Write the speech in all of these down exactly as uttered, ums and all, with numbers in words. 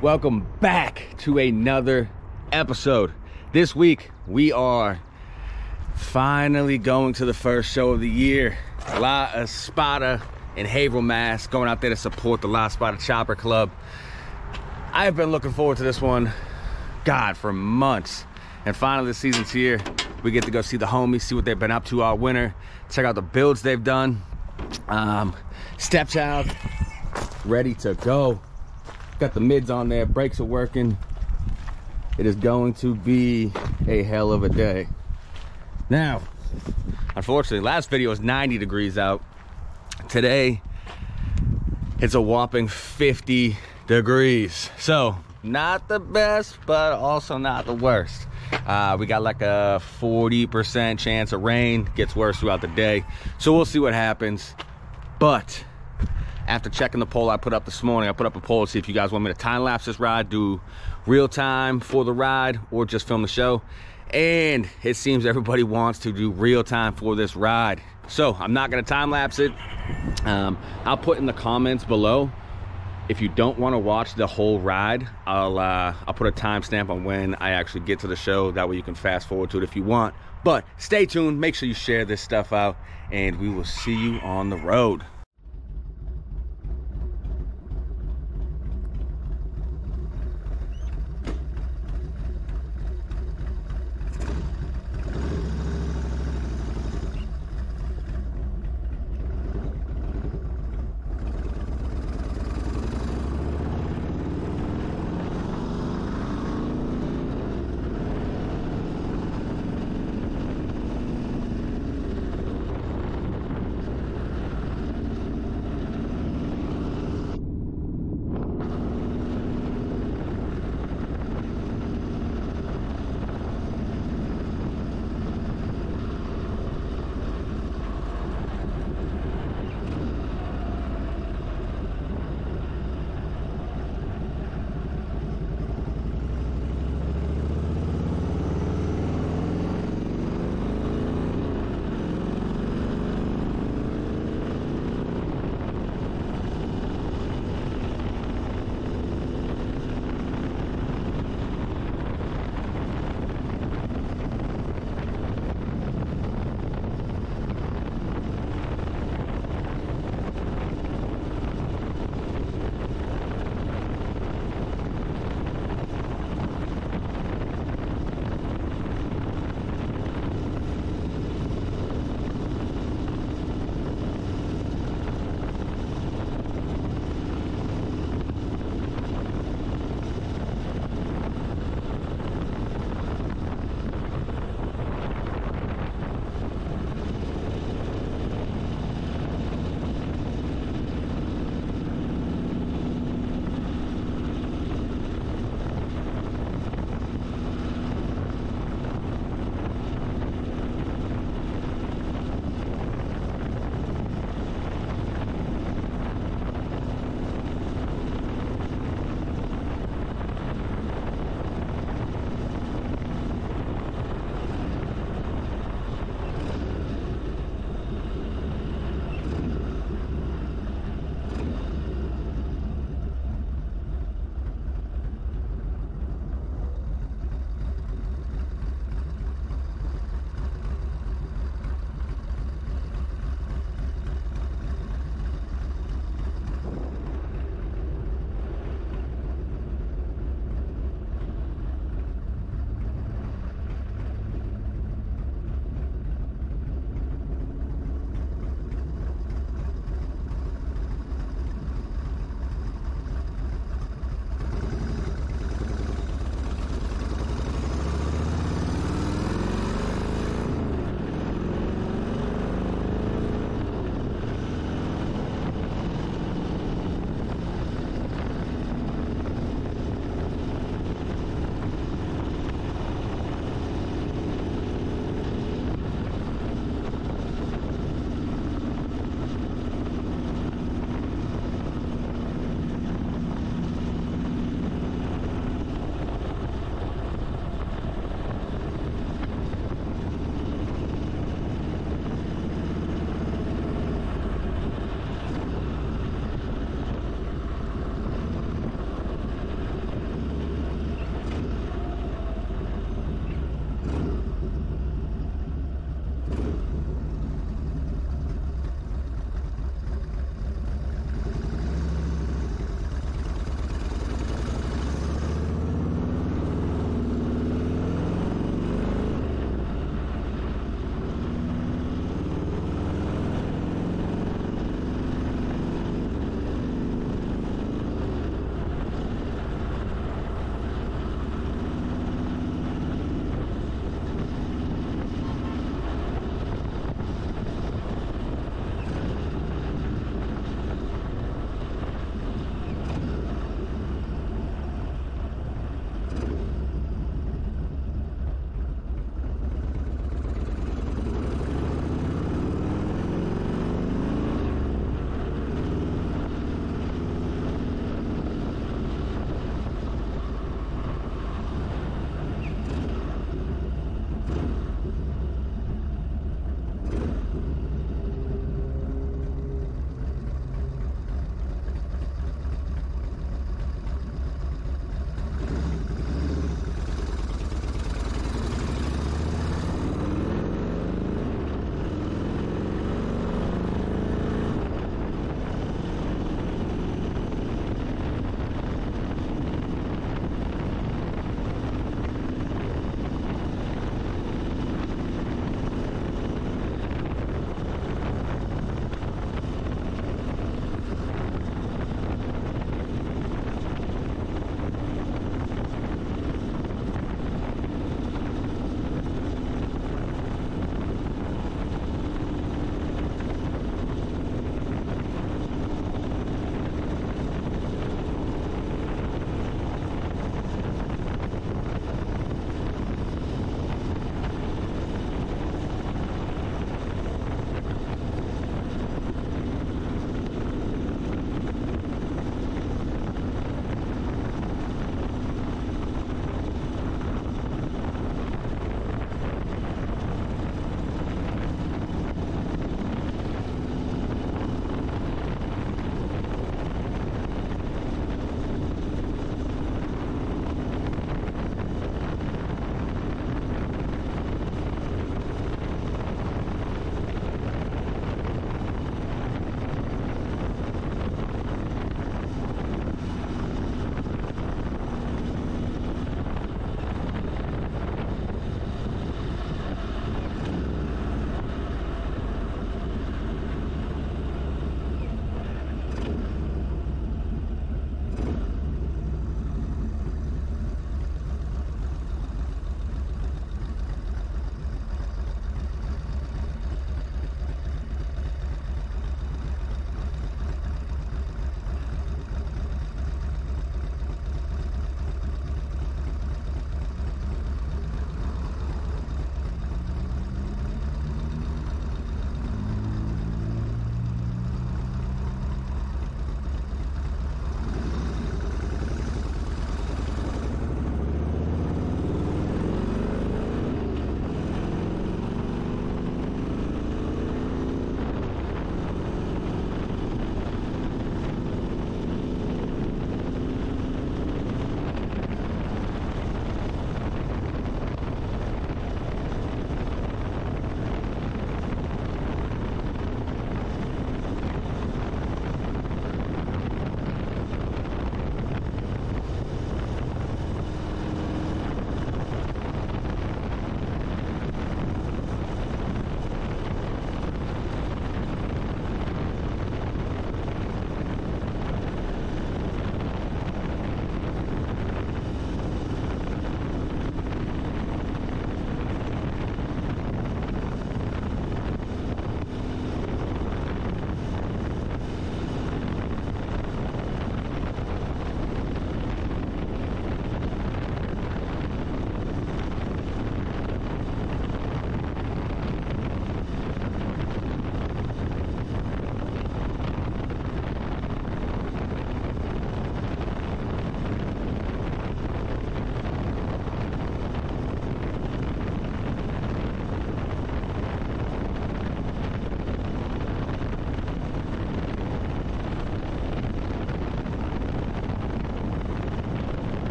Welcome back to another episode. This week we are finally going to the first show of the year, La Espada in Haverhill, Mass. Going out there to support the La Espada Chopper Club. I've been looking forward to this one, God, for months. And finally the season's here. We get to go see the homies, see what they've been up to all winter, check out the builds they've done. Um, Stepchild, ready to go. Got the mids on there, brakes are working. It is going to be a hell of a day. Now, unfortunately, last video was ninety degrees out. Today, it's a whopping fifty degrees. So, not the best, but also not the worst. Uh, we got like a forty percent chance of rain. Gets worse throughout the day. So we'll see what happens. But after checking the poll I put up this morning, I put up a poll to see if you guys want me to time lapse this ride, do real time for the ride, or just film the show. And it seems everybody wants to do real time for this ride. So I'm not gonna time lapse it. Um, I'll put in the comments below. If you don't want to watch the whole ride, I'll uh, I'll put a timestamp on when I actually get to the show. That way you can fast forward to it if you want. But stay tuned, make sure you share this stuff out, and we will see you on the road.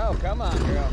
Oh, come on, girl.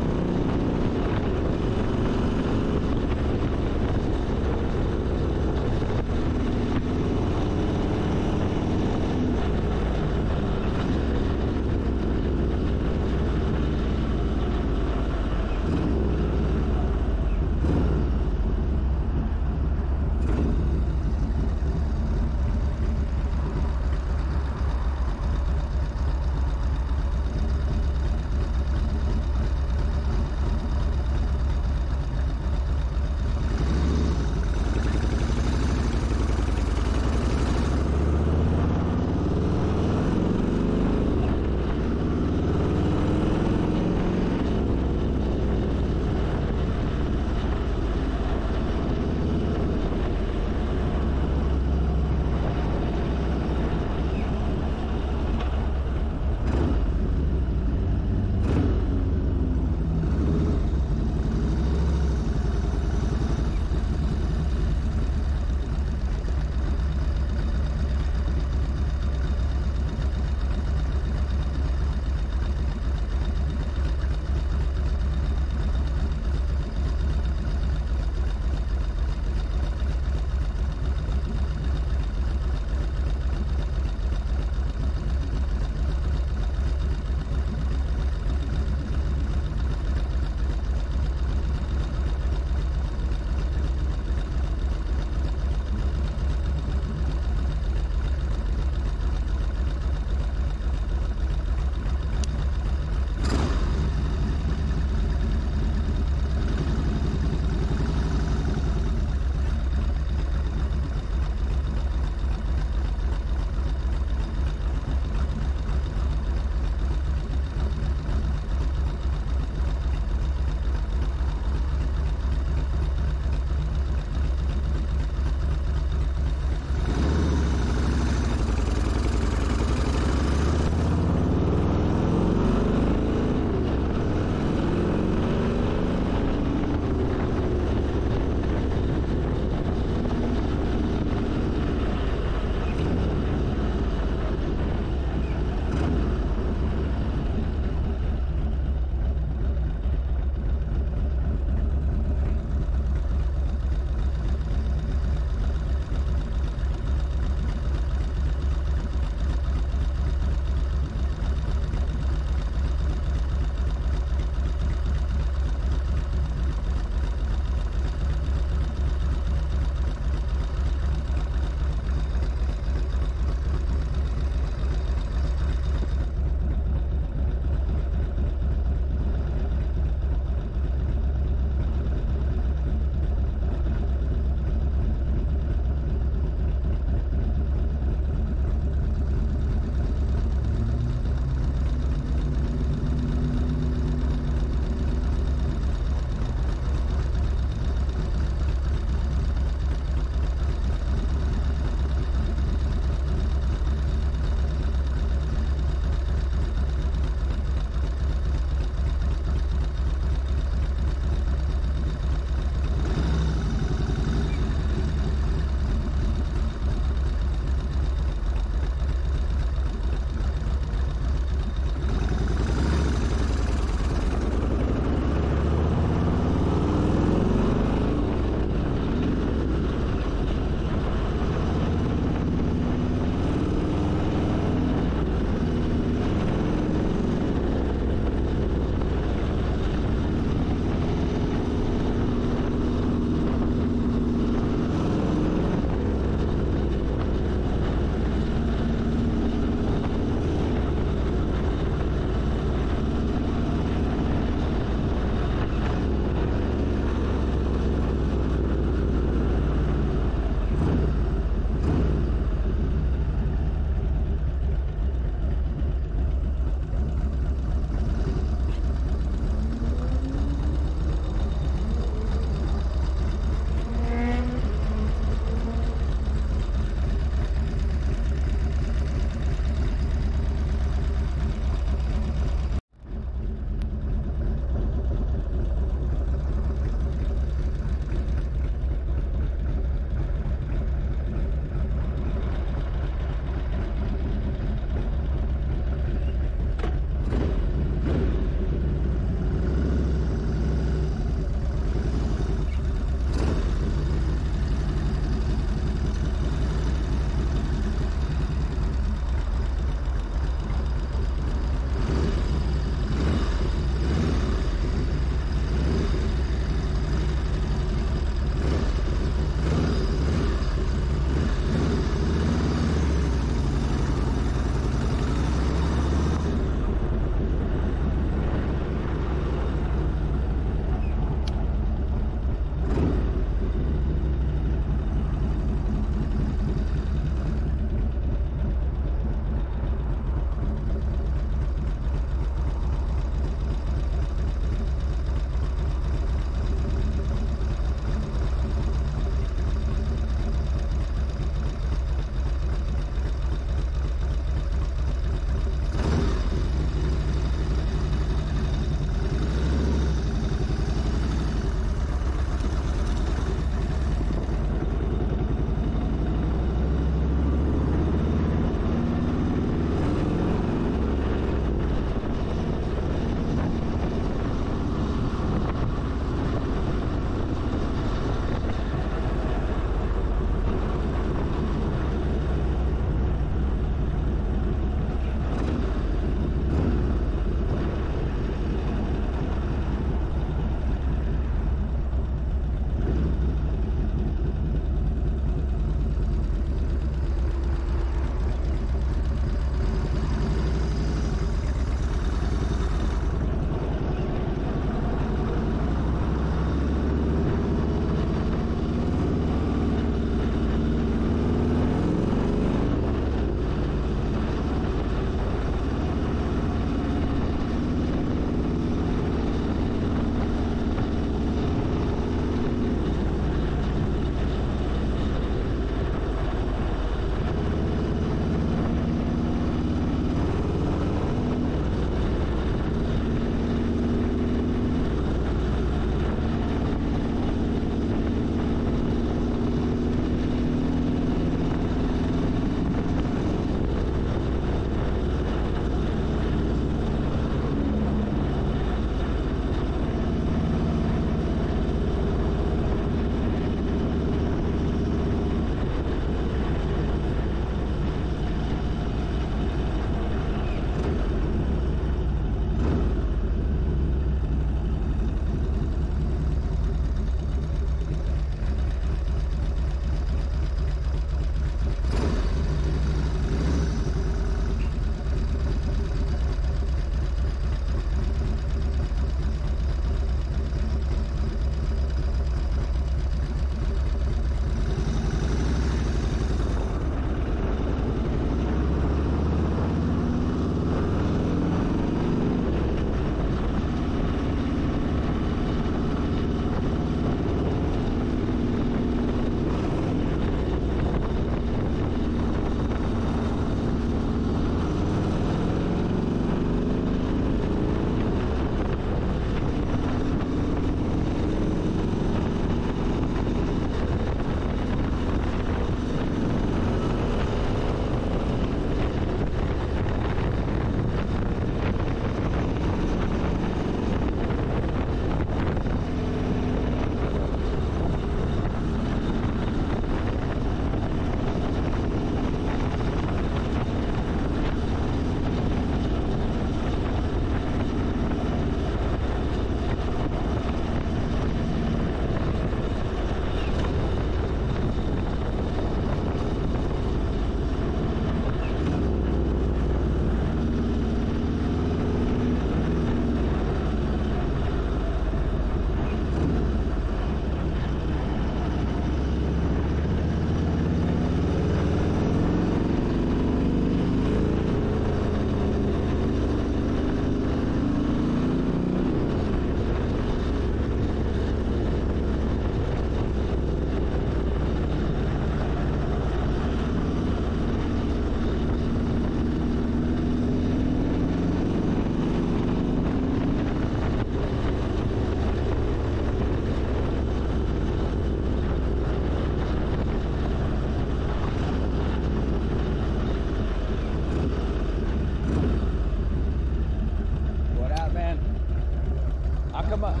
come up.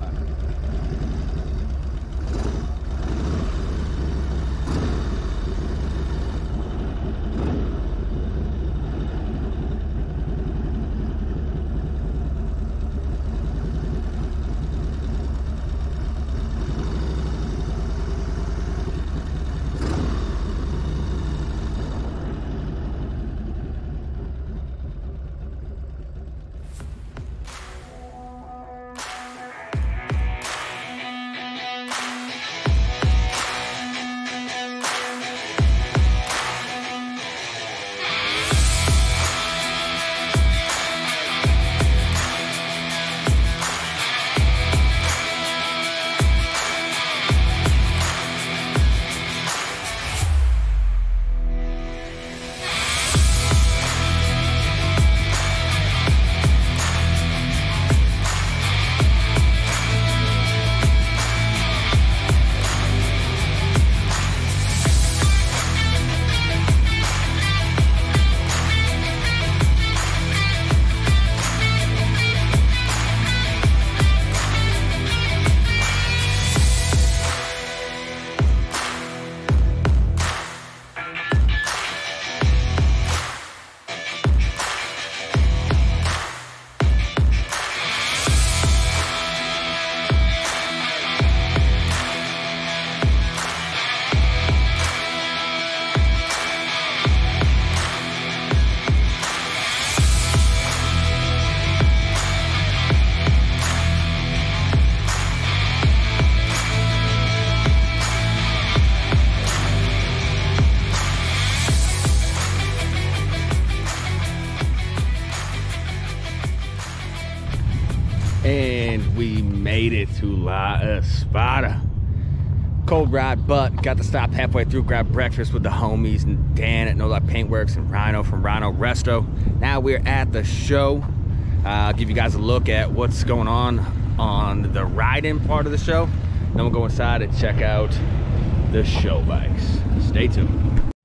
And we made it to La Espada. Cold ride, but got to stop halfway through, grab breakfast with the homies and Dan at No Lie Paintworks and Rhino from Rhino Resto. Now we're at the show. Uh, I'll give you guys a look at what's going on on the ride-in part of the show. Then we'll go inside and check out the show bikes. Stay tuned.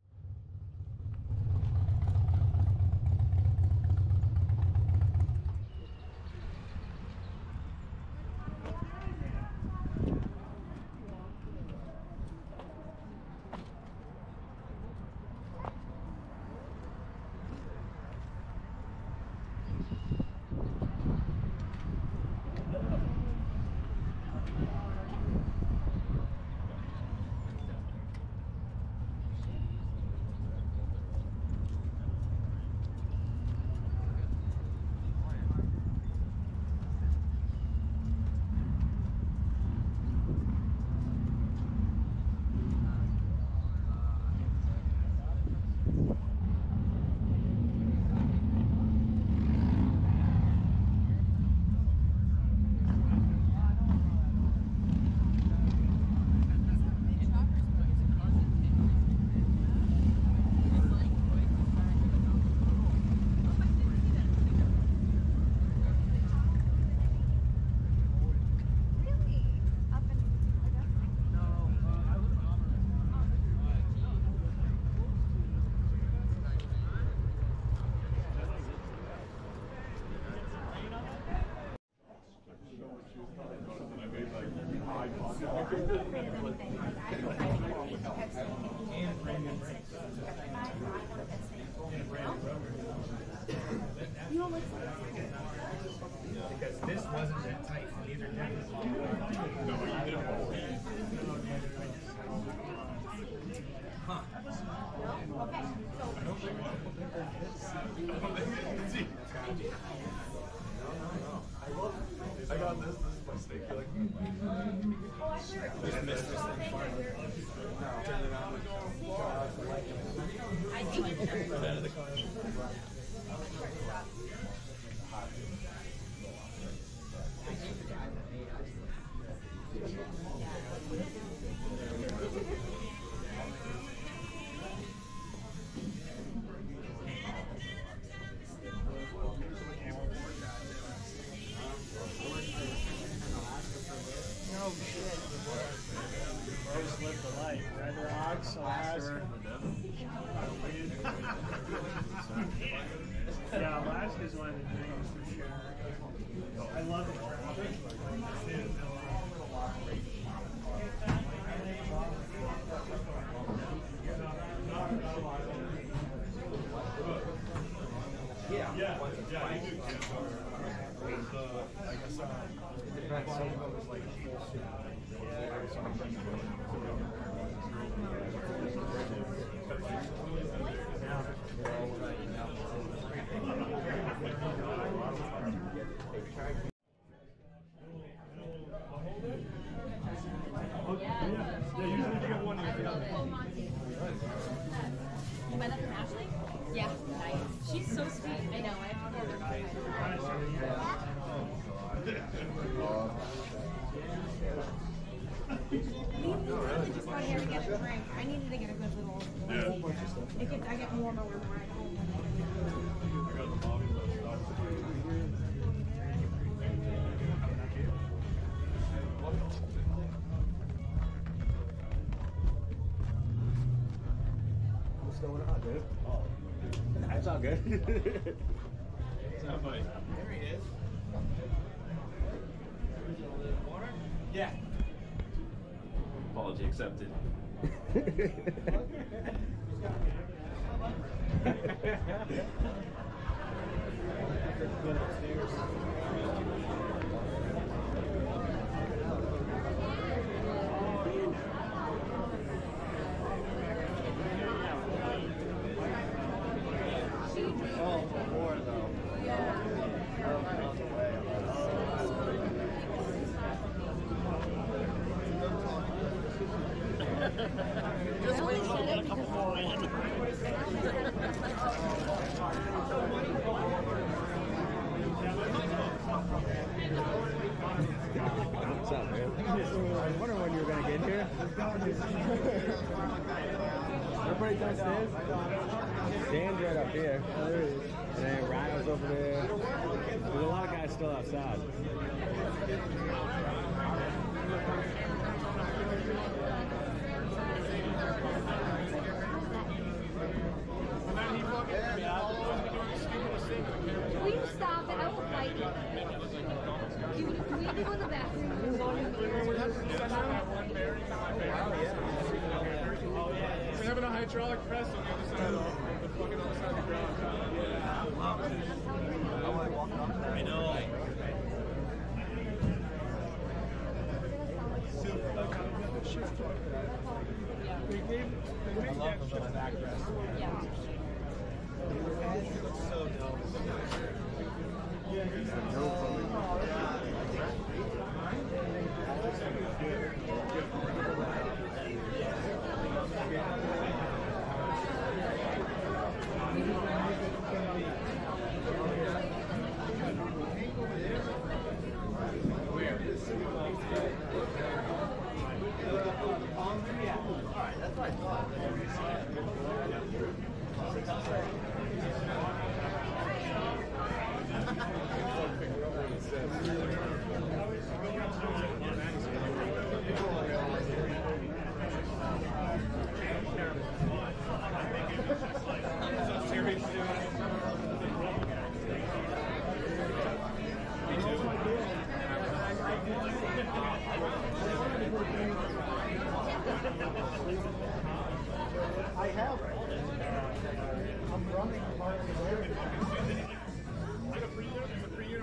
Because this wasn't that tight. These are definitely. No, you did it. Huh. Okay. I don't think I got this. This is my snake. Like, oh, I heard. Just missed this thing. Turn it on. I think it's Oh shit. Rose lived the life. Red Rocks, Alaska. Yeah, Alaska's one of the dreams for sure. I love it. Yeah, yeah, yeah, you do. With the, I guess, uh, it depends. Some of it was like full suit. Yeah, usually you get one here. You buy that from Ashley? Yeah. Nice. She's so sweet. I know. I have to go We really just got here to get a drink. I needed to get a good little. Yeah. It gets, I get warmer when we're at home. I got the Bobby What's going on, dude? Oh, that's all good. What's up, buddy? There he is. Water? Yeah. Apology accepted. Oh, more though. Just wait till I get a couple more in. What's up, man? I was wondering when you were going to get here. Everybody downstairs? Dan's right up here. Oh, there he is. And then Ryan's over there. There's a lot of guys still outside. Will you stop it? I will fight you. You can we have to go in the bathroom and go in the mirror? We're having a hydraulic press on the other side of the, the fucking other side of the ground. I know. They gave, they made that shit backrest. Yeah. So dope. Yeah, he's the Alright, that's what I thought. I have. I'm running part of the area. Like a pre-year? There's a pre-year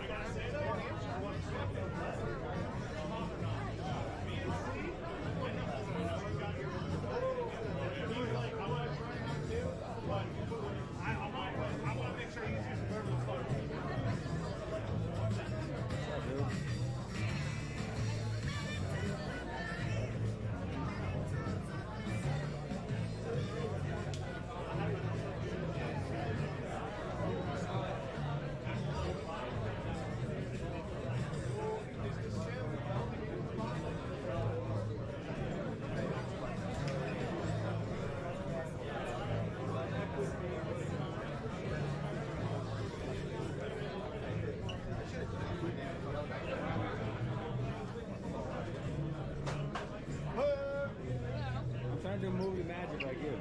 I want to make sure you use the verbal flutter. I'm trying to do movie magic like you.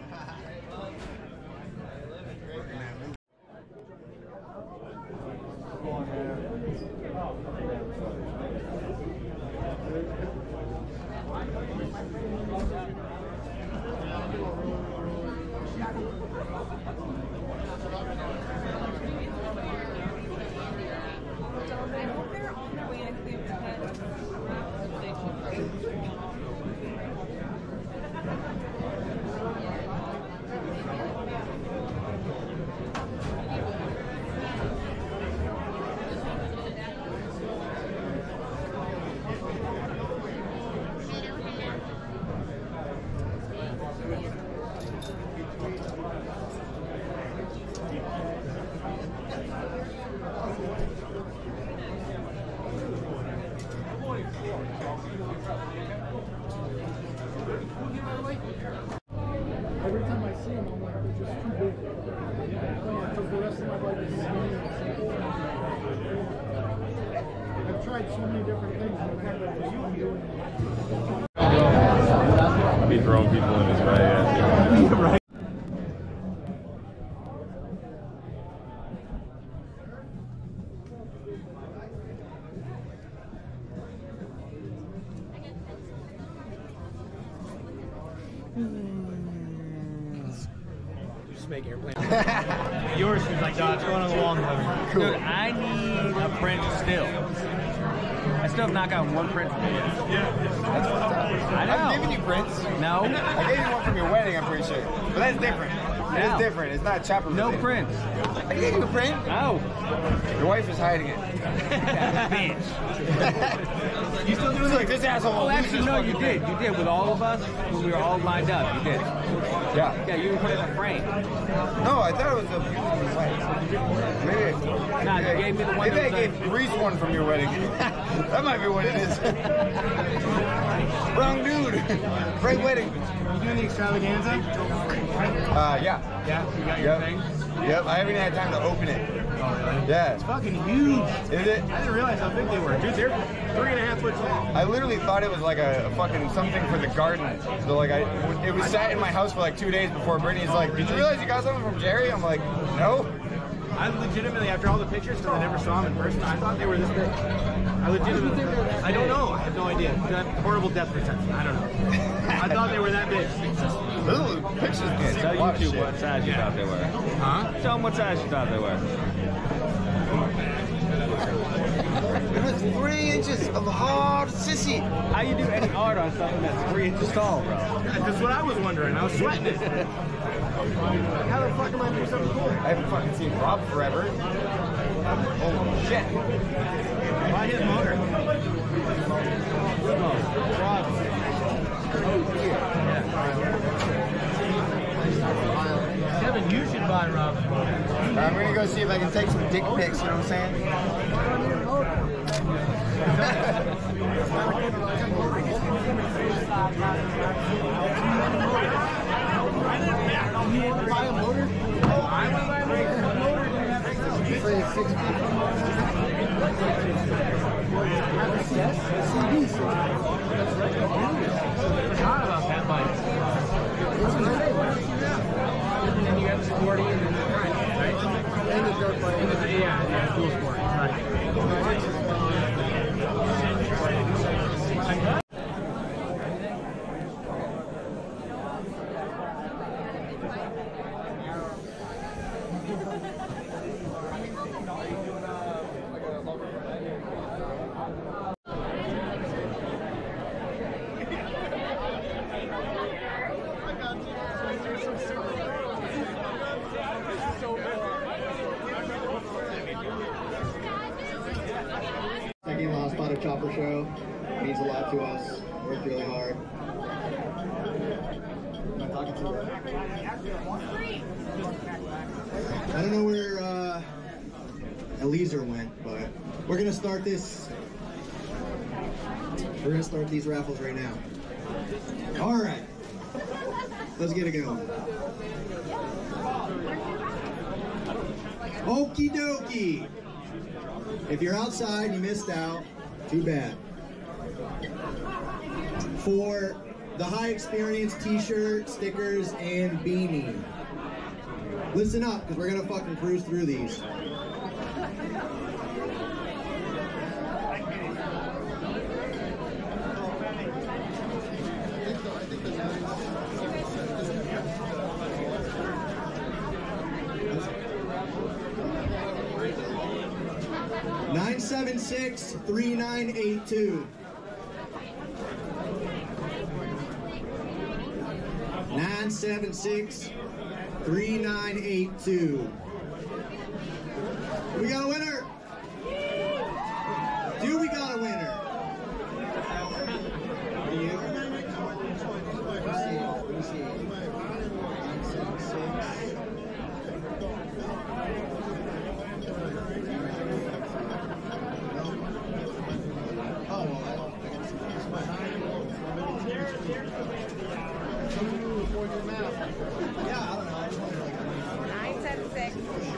Every time I see them, I'm like, they're just too big. I took the rest of my life to see them. I've tried so many different things, and I never been doing it. Be throwing people in his way. Yeah. Right. Just make airplane. Yours is like, no, it's going on the long cover. Cool. Dude, I need a print still. I still have not gotten one print from you. Yeah. I know. I've given you prints. No. I gave you one from your wedding, I'm pretty sure. But that's different. It No. is different. It's not chopper. No related. prints. I gave you a print. No. Your wife is hiding it. Bitch. You still do like this asshole. Oh, actually, no, you did. You did with all of us when we were all lined up. You did. Yeah. Yeah, you even put it in a frame. No, I thought it was a wedding. Maybe. Nah, you gave me the one Maybe I that was gave Reese one from your wedding. That might be what it is. Wrong dude. Great wedding. You doing the extravaganza? Uh, yeah. Yeah, you got your Yep. thing? Yep. I haven't had time to open it. Oh, really? Yeah. It's fucking huge. Is it? I didn't realize how big they were. Dude, they're three and a half foot tall. I literally thought it was like a, a fucking something for the garden. So like I, it was sat in my house for like two days before Brittany's like, did you realize you got something from Jerry? I'm like, no. I legitimately, after all the pictures, because I never saw them in person, I thought they were this big. I legitimately, I don't know. I have no idea. I have horrible depth perception. I don't know. I thought they were that big. Little pictures can see Tell a lot of YouTube shit. what size you thought they were. Huh? Tell them what size you thought they were. It was three inches of hard sissy. How you do any art on something that's three inches tall, bro? That's what I was wondering. I was sweating it. How the fuck am I doing something cool? I haven't fucking seen Rob forever. Holy shit. Buy his motor. Kevin, you should buy Rob's motor. I'm gonna go see if I can take some dick pics, you know what I'm saying? You want to buy a motor? I want to buy a motor. For six Yes, C D. Forgot about that bike. And then you got the sporty and then the front, right? And the dirt bike. And the, yeah, yeah, cool sport. Right. Second Lost Spotted Chopper show means a lot to us. Worked really hard. Am I talking to her? I don't know where uh, Eliezer went, but we're gonna start this. We're gonna start these raffles right now. All right, let's get it going. Okie dokie. If you're outside and you missed out, too bad. For the High Experience t-shirt, stickers, and beanie. Listen up, because we're going to fucking cruise through these. nine seven six, three nine eight two. nine seven six, three nine eight two. We got a winner! Do we got a winner? Do you? Let me see. Let me see. nine seven six. Oh, well, I don't think it's my Yeah, I don't know. I just wanted to like nine seven six.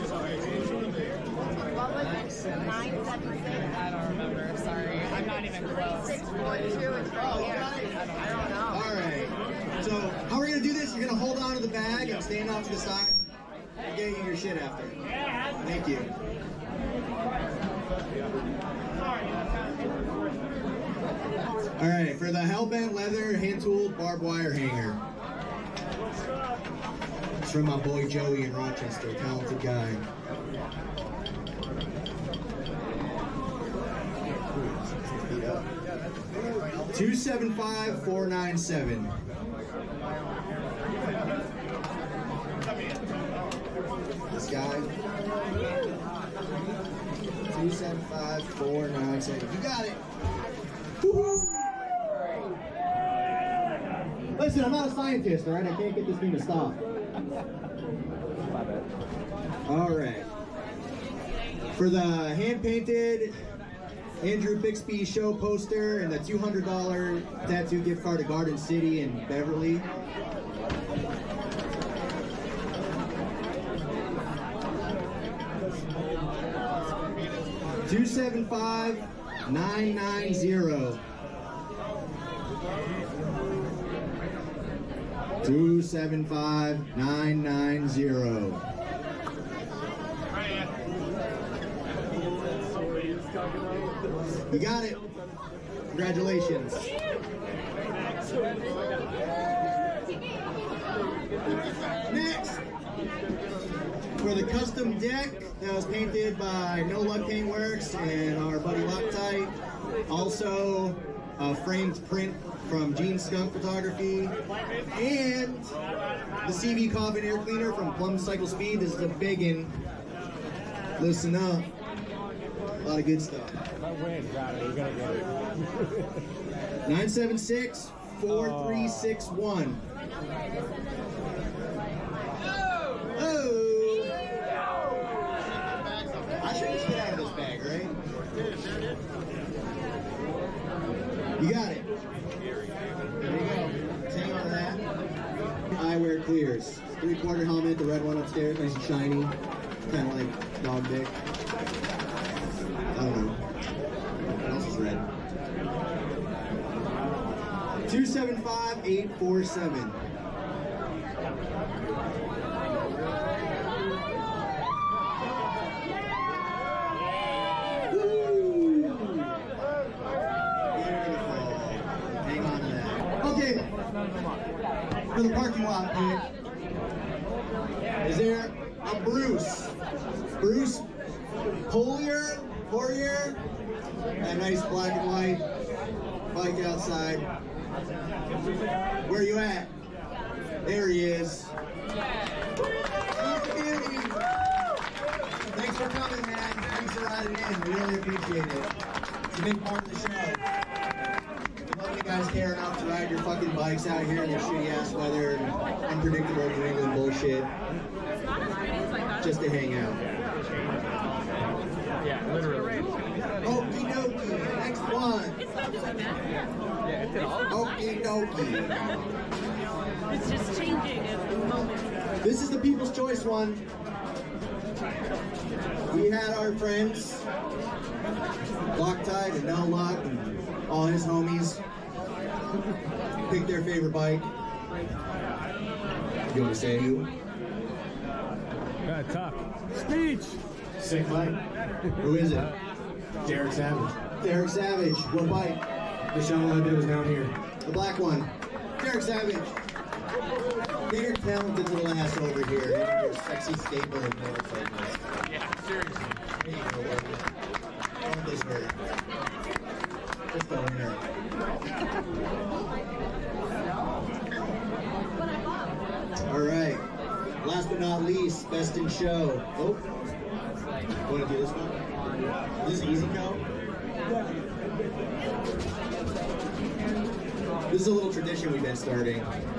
What was it? nine seven six. I don't remember. Sorry. I'm not even close. six four two is right here. I don't know. All right. So how we're gonna do this? You're gonna hold on to the bag and stand off to the side. I'll get you your shit after. Thank you. All right, for the Hellbent leather hand-tooled barbed wire hanger. It's from my boy Joey in Rochester, talented guy. two seven five, four nine seven. This guy. two seven five, four nine seven. You got it. Woo-hoo. Listen, I'm not a scientist, all right? I can't get this thing to stop. All right. For the hand-painted Andrew Bixby show poster and the two hundred dollar tattoo gift card to Garden City in Beverly. two seven five, nine nine zero. two seven five, nine nine zero. You got it. Congratulations. Next, for the custom deck that was painted by No Luck Paint Works and our buddy Loctite. Also, a framed print from Gene Skunk Photography, and the C V Coffin Air Cleaner from Plum Cycle Speed. This is a biggin'. Listen up. A lot of good stuff. nine seven six, four three six one. Oh! I should just get out of this bag, right? You got it. There you go. Hang on to that. Eyewear clears. Three-quarter helmet, the red one upstairs, nice and shiny. Kind of like dog dick. I don't know. What else is red? two seven five, eight four seven. For the parking lot, dude. Is there a Bruce? Bruce Polier? Poirier? That nice black and white bike outside. Where are you at? There he is. Thanks for coming, man. Thanks for riding in. We really appreciate it. It's a big part of the show. You guys care enough to ride your fucking bikes out here in this shitty ass weather and unpredictable New England bullshit just to hang out. Yeah, literally. Okie dokie, next one. Okie dokie. It's just changing at the moment. This is the People's Choice one. We had our friends, Loctite and No Luck and all his homies, pick their favorite bike. You want to say who? Gotta talk. Speech! Sick bike. Who is it? Derek Savage. Derek Savage. What bike? The show I did was down here. The black one. Derek Savage. Get your talented little ass over here. Your sexy staple of motorcycles. Yeah, seriously. There you go, baby. Don't this hurt? Just don't hurt. All right. Last but not least, best in show. Oh, you want to do this one? Is this easy, Cal? This is a little tradition we've been starting.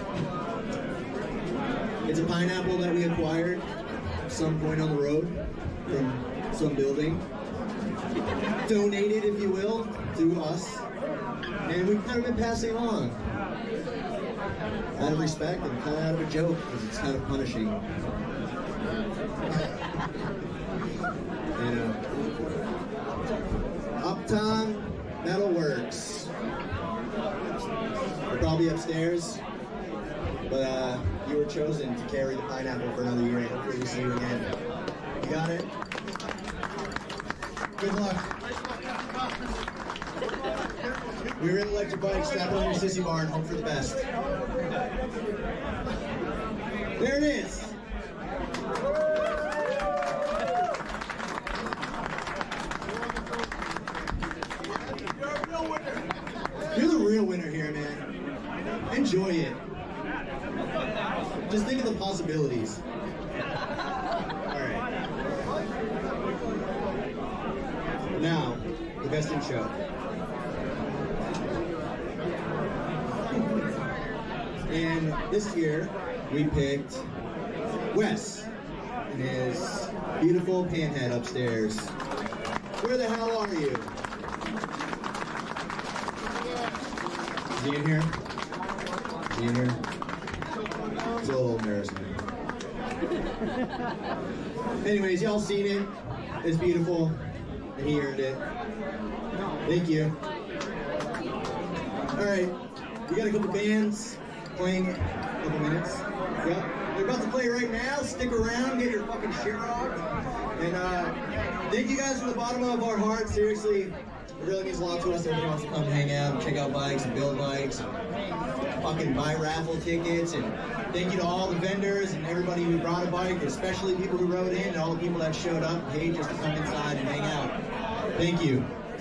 It's a pineapple that we acquired at some point on the road from some building. Donated, if you will, to us. And we've kind of been passing along. Out of respect and kind of out of a joke, because it's kind of punishing. You know. Uptown Metalworks. They're probably upstairs, but uh, you were chosen to carry the pineapple for another year. Hopefully we see you again. You got it? Good luck. We really like your bike. Strap on your sissy bar and hope for the best. There it is. You're the real winner here, man. Enjoy it. Just think of the possibilities. All right. Now, the best in show. And this year, we picked Wes and his beautiful panhead upstairs. Where the hell are you? Is he in here? Is he in here? It's a little embarrassing. Anyways, y'all seen it. It's beautiful. And he earned it. Thank you. Alright, we got a couple bands playing a couple minutes. Yep. They're about to play right now. Stick around, get your fucking shit rocked. And uh, thank you guys from the bottom of our hearts. Seriously, it really means a lot to us. Everyone wants to come and hang out and check out bikes and build bikes and fucking buy raffle tickets. And thank you to all the vendors and everybody who brought a bike, especially people who rode in and all the people that showed up and paid just to come inside and hang out. Thank you.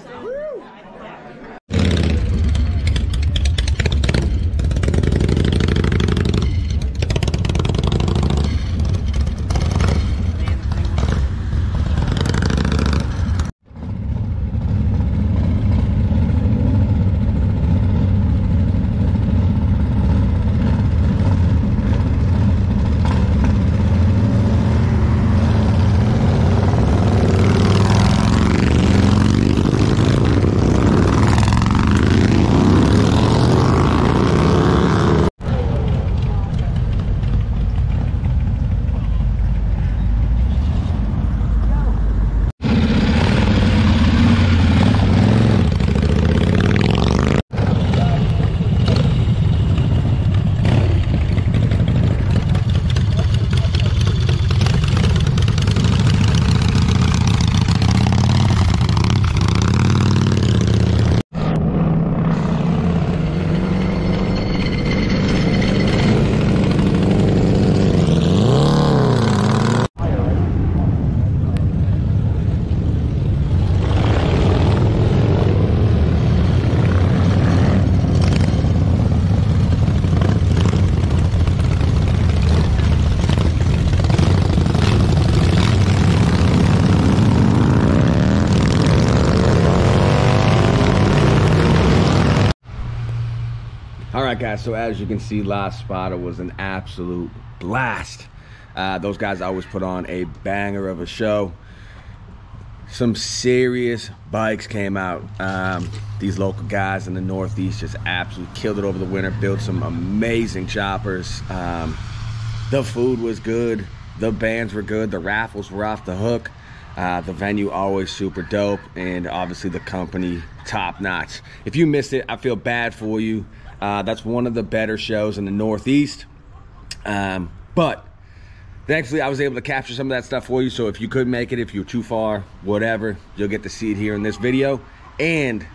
Alright guys, so as you can see, La Spada was an absolute blast. Uh, those guys always put on a banger of a show. Some serious bikes came out. Um, these local guys in the Northeast just absolutely killed it over the winter, built some amazing choppers. Um, the food was good, the bands were good, the raffles were off the hook. Uh, the venue always super dope, and obviously the company top notch. If you missed it, I feel bad for you. Uh, that's one of the better shows in the Northeast. Um, but thankfully, I was able to capture some of that stuff for you. So if you couldn't make it, if you're too far, whatever, you'll get to see it here in this video. And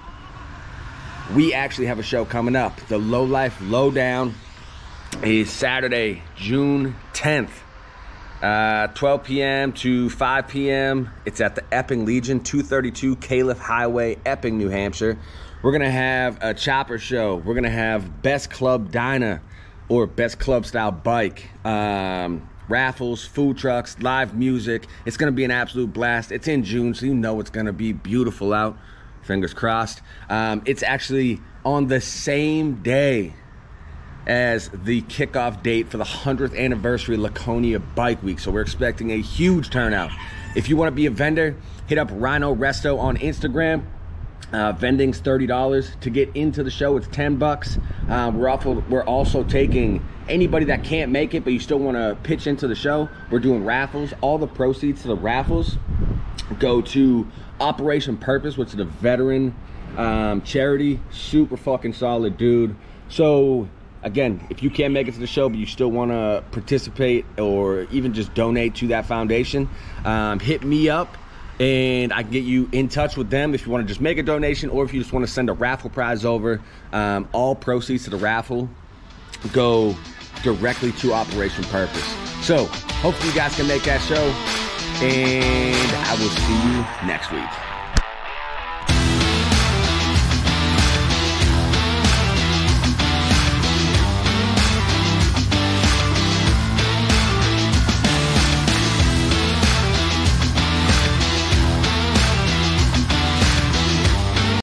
we actually have a show coming up. The Low Life Lowdown is Saturday, June tenth Uh, twelve p m to five p m It's at the Epping Legion, two thirty-two Califf Highway, Epping, New Hampshire. We're going to have a chopper show. We're going to have Best Club Dyna or Best Club Style Bike. Um, raffles, food trucks, live music. It's going to be an absolute blast. It's in June, so you know it's going to be beautiful out. Fingers crossed. Um, it's actually on the same day as the kickoff date for the hundredth anniversary Laconia Bike Week. So we're expecting a huge turnout. If you want to be a vendor, hit up Rhino Resto on Instagram. Uh, vending's thirty dollars. To get into the show, it's ten bucks. Uh, we're, also, we're also taking anybody that can't make it, but you still want to pitch into the show. We're doing raffles. All the proceeds to the raffles go to Operation Purpose, which is a veteran um, charity. Super fucking solid, dude. So again, if you can't make it to the show, but you still want to participate or even just donate to that foundation, um, hit me up and I can get you in touch with them if you want to just make a donation or if you just want to send a raffle prize over. Um, all proceeds to the raffle go directly to Operation Purpose. So hopefully you guys can make that show, and I will see you next week.